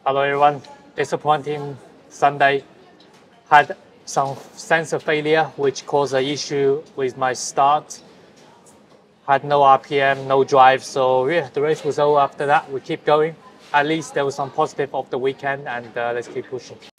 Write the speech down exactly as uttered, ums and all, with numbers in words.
Hello everyone. Disappointing Sunday. Had some sensor failure which caused an issue with my start. Had no R P M, no drive, so yeah, the race was over after that. We keep going. At least there was some positive of the weekend, and uh, let's keep pushing.